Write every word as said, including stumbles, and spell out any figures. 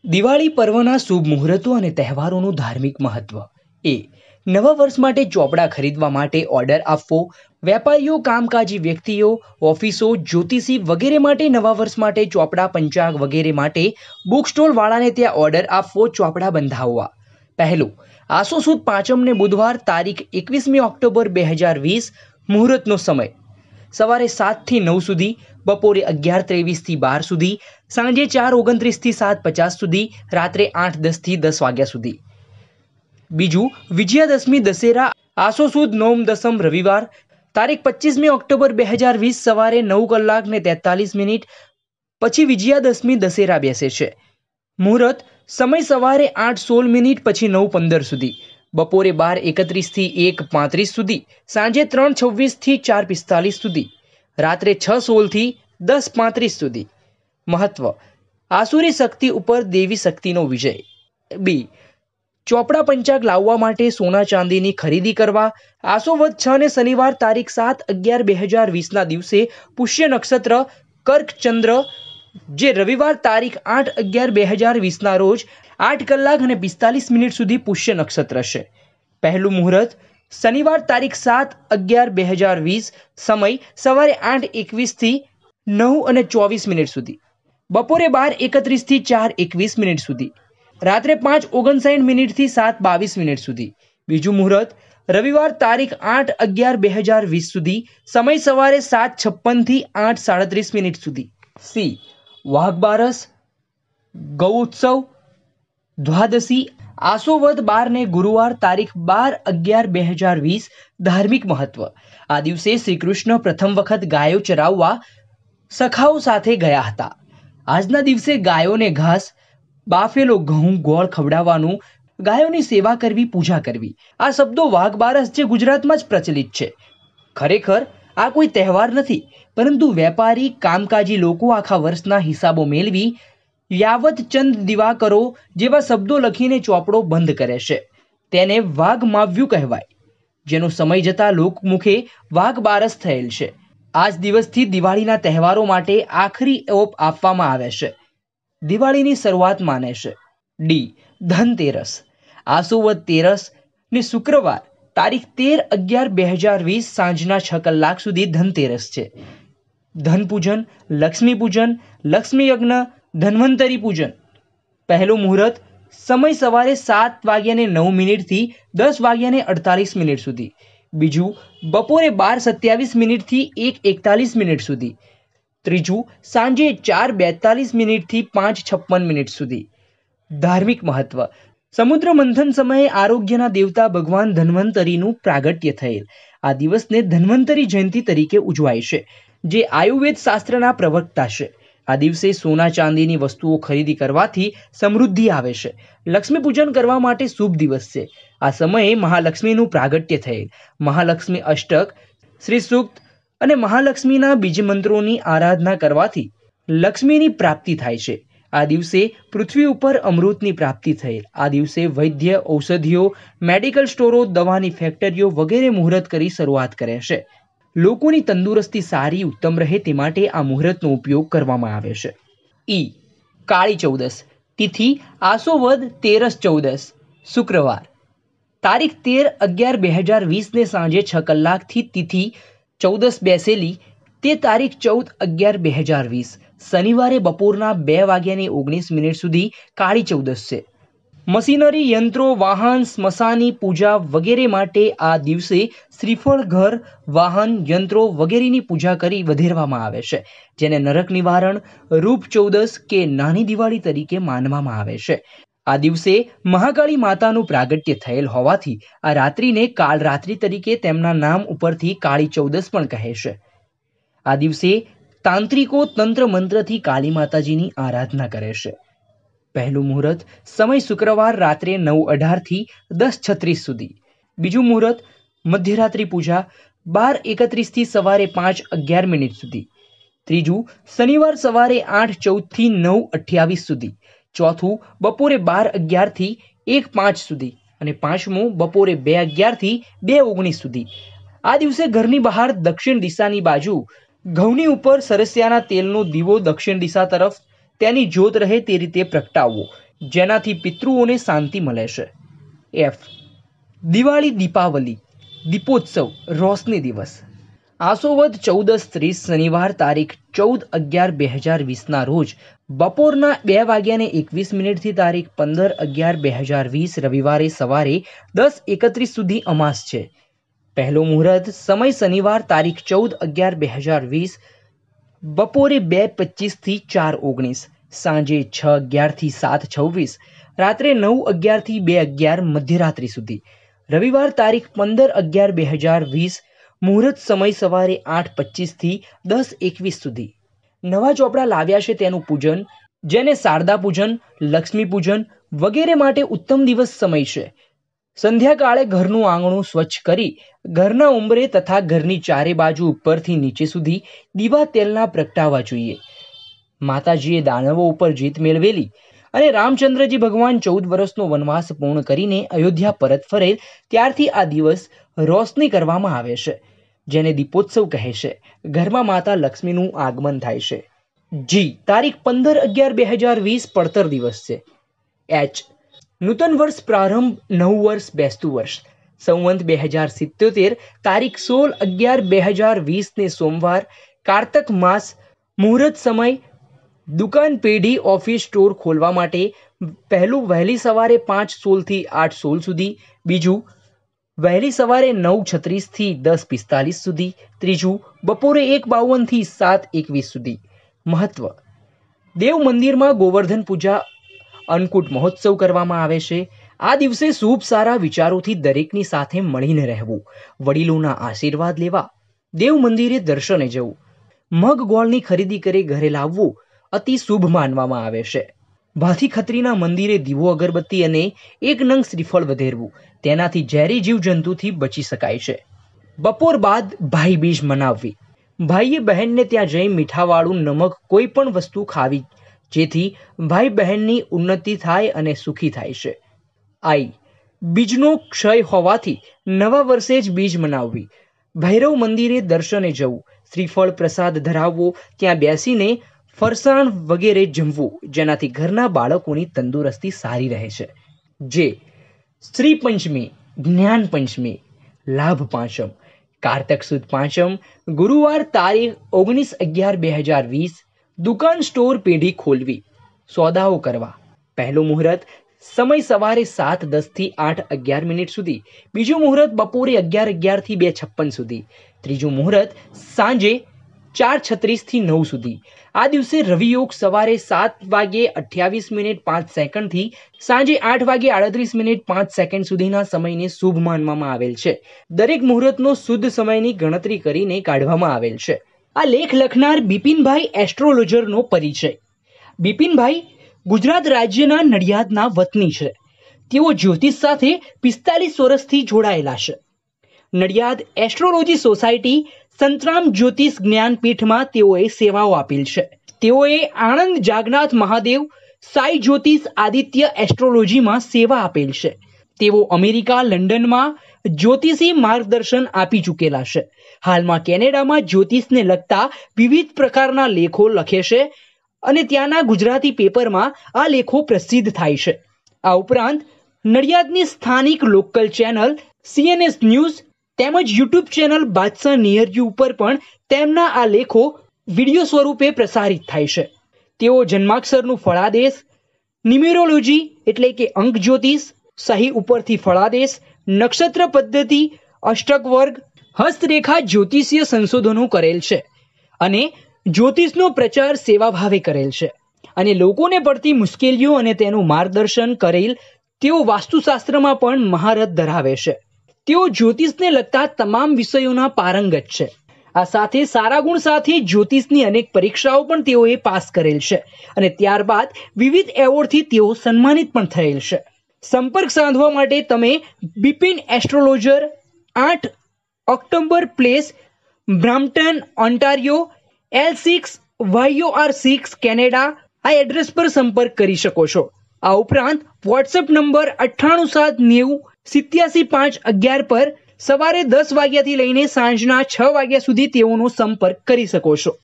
દિવાળી પર્વના શુભ મુહૂર્તો અને તહેવારોનું ધાર્મિક મહત્વ. એ નવા વર્ષ માટે ચોપડા ખરીદવા માટે ઓર્ડર આપવો. વેપારીઓ, કામકાજી વ્યક્તિઓ, ઓફિસો, જ્યોતિષી વગેરે માટે નવા વર્ષ માટે ચોપડા, પંચાંગ વગેરે માટે બુક સ્ટોલ વાળાને ત્યાં ઓર્ડર આપવો, ચોપડા બંધાવવા. પહેલું, આસો સુદ પાંચમને બુધવાર, તારીખ એકવીસમી ઓક્ટોબર બે હજાર વીસ. મુહૂર્તનો સમય સવારે સાતથી નવ સુધી, બપોરે અગિયાર ત્રેવીસથી બાર સુધી, સાંજે ચાર ઓગણત્રીસથી સાત પચાસ સુધી, રાત્રે આઠ દસથી દસ વાગ્યા સુધી. બીજું, વિજયાદશમી દશેરા આસો સુદ નોમ દસમ રવિવાર, તારીખ પચીસમી ઓક્ટોબર બે હજાર વીસ સવારે નવ કલાક ને તેતાલીસ મિનિટ પછી વિજયાદશમી દશેરા બેસે છે. મુહૂર્ત સમય સવારે આઠ સોળ મિનિટ પછી નવ પંદર સુધી, બપોરે બાર એકત્રીસથી એક પાંત્રીસ સુધી, સાંજે ત્રણ છવ્વીસથી ચાર પિસ્તાલીસ સુધી, રાત્રે છ સોળથી દસ પાંત્રીસ સુધી. મહત્વ: આસુરી શક્તિ ઉપર દેવી શક્તિનો વિજય. બી. ચોપડા પંચાંગ લાવવા માટે સોના ચાંદીની ખરીદી કરવા. આસો વદ છ ને શનિવાર તારીખ સાત અગિયાર બે હજાર વીસના દિવસે પુષ્ય નક્ષત્ર કર્કચંદ્ર, જે રવિવાર તારીખ આઠ અગિયાર બે હજાર વીસના રોજ આઠ કલાક અને પિસ્તાલીસ મિનિટ સુધી પુષ્ય નક્ષત્ર છે. પહેલું મુહૂર્ત શનિવાર તારીખ સાત અગિયાર બે હજાર વીસ, સમય સવારે આઠ એકવીસથી નવ અને ચોવીસ મિનિટ સુધી, બપોરે બાર એકત્રીસથી ચાર એકવીસ મિનિટ સુધી, રાત્રે પાંચ ઓગણસાઠ મિનિટથી સાત બાવીસ મિનિટ સુધી. બીજું મુહૂર્ત રવિવાર તારીખ આઠ અગિયાર બે હજાર વીસ સુધી, સમય સવારે સાત છપ્પનથી આઠ સાડત્રીસ મિનિટ સુધી. સી. વાઘ બારસ, ગૌ ઉત્સવ, દ્વાદશી આસો વદ બાર ને ગુરુવાર તારીખ બાર અગિયાર બે હજાર વીસ. ધાર્મિક મહત્વ: આ દિવસે શ્રી કૃષ્ણ પ્રથમ વખત ગાયો ચરાવવા સખાઓ સાથે ગયા હતા. આજના દિવસે ગાયોને ઘાસ, બાફેલો ઘઉં, ગોળ ખવડાવવાનું, ગાયોની સેવા કરવી, પૂજા કરવી. આ શબ્દો વાઘ બારસ જે ગુજરાતમાં જ પ્રચલિત છે. ખરેખર આ કોઈ તહેવાર નથી, પરંતુ વેપારી, કામકાજી લોકો આખા વર્ષના હિસાબો મેળવી યાવત ચંદ દિવાકરો જેવા શબ્દો લખીને ચોપડો બંધ કરે છે. તેને વાઘ માવ્યું કહેવાય, જેનો સમય જતાં લોકમુખે વાઘ બારસ થયેલ છે. આ જ દિવસથી દિવાળીના તહેવારો માટે આખરી ઓપ આપવામાં આવે છે. દિવાળીની શરૂઆત માને છે. ડી. ધનતેરસ. આસો વદ તેરસ ને શુક્રવાર તારીખ તેર અગિયાર બે હજાર વીસ સાંજના છ કલાક સુધી ધનતેરસ છે. ધન પૂજન, લક્ષ્મી પૂજન, લક્ષ્મી યજ્ઞ, ધન્વંતરી પૂજન. પહેલું મુહૂર્ત સમય સવારે સાત વાગ્યાને નવ મિનિટથી દસ વાગ્યાને અડતાલીસ મિનિટ સુધી. બીજું, બપોરે બાર સત્યાવીસ મિનિટથી એક એકતાલીસ મિનિટ સુધી. ત્રીજું, સાંજે ચાર બેતાલીસ મિનિટથી પાંચ છપ્પન મિનિટ સુધી. ધાર્મિક મહત્વ: સમુદ્ર મંથન સમયે આરોગ્યના દેવતા ભગવાન ધન્વંતરીનું પ્રાગટ્ય થયેલ. આ દિવસને ધન્વંતરી જયંતિ તરીકે ઉજવાય છે, જે આયુર્વેદ શાસ્ત્રના પ્રવક્તા છે. આ દિવસે સોના ચાંદીની વસ્તુઓ ખરીદી કરવાથી સમૃદ્ધિ આવે છે. લક્ષ્મી પૂજન કરવા માટે શુભ દિવસ છે. આ સમયે મહાલક્ષ્મીનું પ્રાગટ્ય થયેલ. મહાલક્ષ્મી અષ્ટક, શ્રી સૂક્ત અને મહાલક્ષ્મીના બીજ મંત્રોની આરાધના કરવાથી લક્ષ્મીની પ્રાપ્તિ થાય છે. આ દિવસે પૃથ્વી ઉપર અમૃતની પ્રાપ્તિ થયેલ. આ દિવસે વૈદ્ય, ઔષધિઓ, મેડિકલ સ્ટોરો, દવાની ફેક્ટરીઓ વગેરે મુહૂર્ત કરી શરૂઆત કરે છે. લોકોની તંદુરસ્તી સારી ઉત્તમ રહે તે માટે આ મુહૂર્તનો ઉપયોગ કરવામાં આવે છે. ઈ. કાળી ચૌદસ. તિથિ આસો વદ તેરસ ચૌદસ, શુક્રવાર તારીખ તેર અગિયાર બે હજાર વીસને સાંજે છ કલાકથી તિથિ ચૌદસ બેસેલી, તે તારીખ ચૌદ અગિયાર બે હજાર વીસ શનિવારે બપોરના બે વાગ્યાને ઓગણીસ મિનિટ સુધી કાળી ચૌદસ છે. મશીનરી, યંત્રો, વાહન, સ્મશાની પૂજા વગેરે માટે આ દિવસે શ્રીફળ, ઘર, વાહન, યંત્રો વગેરેની પૂજા કરી વધેરવામાં આવે છે, જેને નરક નિવારણ, રૂપ ચૌદસ કે નાની દિવાળી તરીકે માનવામાં આવે છે. આ દિવસે મહાકાળી માતાનું પ્રાગટ્ય થયેલ હોવાથી આ રાત્રિને કાળરાત્રિ તરીકે તેમના નામ ઉપરથી કાળી ચૌદસ પણ કહે છે. આ દિવસે તાંત્રિકો તંત્ર મંત્રથી કાળી માતાજીની આરાધના કરે છે. પહેલું મુહૂર્ત સમય શુક્રવાર રાત્રે નવ અઢારથી દસ છત્રીસ સુધી. બીજું મુહૂર્ત મધ્યરાત્રિ પૂજા બાર એકત્રીસથી સવારે પાંચ અગિયાર મિનિટ સુધી. ત્રીજું શનિવાર સવારે આઠ ચૌદથી નવ અઠ્યાવીસ સુધી. ચોથું બપોરે બાર અગિયારથી એક પાંચ સુધી. અને પાંચમું બપોરે બે અગિયારથી બે ઓગણીસ સુધી. આ દિવસે ઘરની બહાર દક્ષિણ દિશાની બાજુ ઘઉંની ઉપર સરસિયાના તેલનો દીવો દક્ષિણ દિશા તરફ તેની જ્યોત રહે તે રીતે પ્રગટાવવો. જેનાથી પિતૃઓને શાંતિ મળે છે. એફ. દિવાળી દીપાવલી દીપોત્સવ રોશની દિવસ. આસોવદ ચૌદસ ત્રીસ શનિવાર તારીખ ચૌદ અગિયાર બે હજાર વીસના રોજ બપોરના બે વાગ્યાને એકવીસ મિનિટથી તારીખ પંદર અગિયાર બે હજાર વીસ રવિવારે સવારે દસ એકત્રીસ સુધી અમાસ છે. પહેલો મુહૂર્ત સમય શનિવાર તારીખ ચૌદ અગિયાર બે હજાર વીસ બપોરે બે પચીસથી ચાર ઓગણીસ, સાંજે છ અગિયારથી સાત છવ્વીસ, રાત્રે નવ અગિયારથી બે અગિયાર મધ્યરાત્રિ સુધી. રવિવાર તારીખ પંદર અગિયાર બે હજાર વીસ મુહૂર્ત સમય સવારે આઠ પચીસથી દસ એકવીસ સુધી. નવા ચોપડા લાવ્યા છે તેનું પૂજન, જેને શારદા પૂજન, લક્ષ્મી પૂજન વગેરે માટે ઉત્તમ દિવસ સમય છે. સંધ્યાકાળે ઘરનું આંગણું સ્વચ્છ કરી ઘરના ઉંબરે તથા ઘરની ચારે બાજુ ઉપરથી નીચે સુધી દીવા તેલના પ્રગટાવવા જોઈએ. માતાજીએ દાનવો ઉપર જીત મેળવેલી અને રામચંદ્રજી ભગવાન ચૌદ વર્ષનો વનવાસ પૂર્ણ કરીને અયોધ્યા પરત ફરેલ ત્યારથી આ દિવસ રોશની કરવામાં આવે છે, જેને દીપોત્સવ કહે છે. ઘરમાં માતા લક્ષ્મીનું આગમન થાય છે. જી. તારીખ પંદર અગિયાર બે હજાર વીસ પડતર દિવસ છે. એચ. નૂતન વર્ષ પ્રારંભ, નવું વર્ષ, બેસતું વર્ષ. સંવંત બે હજાર સિત્યોતેર તારીખ સોળ અગિયાર બે હજાર વીસને સોમવાર, કારતક માસ. મુહૂર્ત સમય દુકાન, પેઢી, ઓફિસ, સ્ટોર ખોલવા માટે પહેલું વહેલી સવારે પાંચ સોળથી આઠ સોળ સુધી, બીજું વહેલી સવારે નવ છત્રીસથી દસ પિસ્તાલીસ સુધી, ત્રીજું બપોરે એક બાવનથી સાત એકવીસ સુધી. મહત્વ: દેવ મંદિરમાં ગોવર્ધન પૂજા અન્નકૂટ મહોત્સવ કરવામાં આવે છે. આ દિવસે શુભ સારા વિચારોથી દરેકની સાથે મળીને રહેવું, વડીલોના આશીર્વાદ લેવા, દેવ મંદિરે દર્શને જવું, મગ ગોળની ખરીદી કરી ઘરે લાવવું અતિ શુભ માનવામાં આવે છે. ભાથી ખત્રીના મંદિરે દીવો અગરબત્તી અને એક નંગ શ્રીફળ વધેરવું, તેનાથી ઝેરી જીવજંતુથી બચી શકાય છે. બપોર બાદ ભાઈ બીજ મનાવવી. ભાઈએ બહેનને ત્યાં જઈ મીઠાવાળું નમક કોઈ પણ વસ્તુ ખાવી, જેથી ભાઈ બહેનની ઉન્નતિ થાય અને સુખી થાય છે. આઈ. બીજનો ક્ષય હોવાથી નવા વર્ષે જ બીજ મનાવવી. ભૈરવ મંદિરે દર્શને જવું, શ્રીફળ પ્રસાદ ધરાવવો, ત્યાં બેસીને ફરસાણ વગેરે જમવું, જેનાથી ઘરના બાળકોની તંદુરસ્તી સારી રહે છે. જે. શ્રી પંચમી, જ્ઞાન પંચમી, લાભ પાંચમ, કારતક સુદ પાંચમ, ગુરુવાર તારીખ ઓગણીસ અગિયાર બે હજાર વીસ. દુકાન, સ્ટોર, પેઢી ખોલવી, સોદાઓ કરવા. પહેલું મુહૂર્ત સમય સવારે સાત દસથી આઠ અગિયાર મિનિટ સુધી, બીજું મુહૂર્ત બપોરે અગિયાર અગિયારથી બે છપ્પન સુધી, ત્રીજું મુહૂર્ત સાંજે ચાર છત્રીસથી નવ સુધી. આ દિવસે રવિયોગ સવારે સાત વાગ્યે અઠ્યાવીસ મિનિટ પાંચ સેકન્ડથી સાંજે આઠ વાગ્યે આડત્રીસ મિનિટ પાંચ સેકન્ડ સુધીના સમયને શુભ માનવામાં આવેલ છે. દરેક મુહૂર્તનો શુદ્ધ સમયની ગણતરી કરીને કાઢવામાં આવેલ છે. આ લેખ લખનાર બિપિનભાઈ એસ્ટ્રોલોજરનો પરિચય. બિપિનભાઈ ગુજરાત રાજ્યના નડિયાદના વતની છે. તેઓ જ્યોતિષ સાથે પિસ્તાલીસ વર્ષથી જોડાયેલા છે. નડિયાદ એસ્ટ્રોલોજી સોસાયટી, સંતરામ જ્યોતિષ જ્ઞાનપીઠમાં તેઓએ સેવાઓ આપેલ છે. તેઓએ આણંદ જાગનાથ મહાદેવ સાઈ જ્યોતિષ આદિત્ય એસ્ટ્રોલોજીમાં સેવા આપેલ છે. તેઓ અમેરિકા, લંડનમાં જ્યોતિષી માર્ગદર્શન આપી ચૂકેલા છે. હાલમાં કેનેડામાં જ્યોતિષને લગતા વિવિધ પ્રકારના લેખો લખે છે અને ત્યાંના ગુજરાતી પેપરમાં આ લેખો પ્રસિદ્ધ થાય છે. આ ઉપરાંત નડિયાદની સ્થાનિક લોકલ ચેનલ સીએનએસ ન્યૂઝ તેમજ YouTube channel Badshah near you ઉપર પણ તેમના આ લેખો વિડીયો સ્વરૂપે પ્રસારિત થાય છે. તેઓ જન્માક્ષરનું ફળાદેશ, ન્યુમેરોલોજી એટલે કે અંક જ્યોતિષ, સહી ઉપરથી ફળાદેશ, નક્ષત્ર પદ્ધતિ, અષ્ટક વર્ગ, હસ્તરેખા જ્યોતિષીય સંશોધનો કરેલ છે અને જ્યોતિષનો પ્રચાર સેવાભાવે કરેલ છે અને લોકોને પડતી મુશ્કેલીઓ અને તેનું માર્ગદર્શન કરેલ. તેઓ વાસ્તુશાસ્ત્રમાં પણ મહારથ ધરાવે છે. તેઓ જ્યોતિષને લગતા તમામ વિષયોના પારંગત છે. આ સાથે સારા ગુણ સાથે જ્યોતિષની અનેક પરીક્ષાઓ પણ તેઓએ પાસ કરેલ છે અને ત્યારબાદ વિવિધ એવોર્ડથી તેઓ સન્માનિત પણ થયેલ છે. સંપર્ક સાધવા માટે તમે બિપિન એસ્ટ્રોલોજર, આઠ October place, Brampton, Ontario, L six Y R six, Canada આ એડ્રેસ પર સંપર્ક કરી શકો છો. આ ઉપરાંત વોટ્સએપ નંબર અઠ્ઠાણું સાત નેવું સિત્યાસી પાંચ અગિયાર પર સવારે દસ વાગ્યાથી લઈને સાંજના છ વાગ્યા સુધી તેઓનો સંપર્ક કરી શકો છો.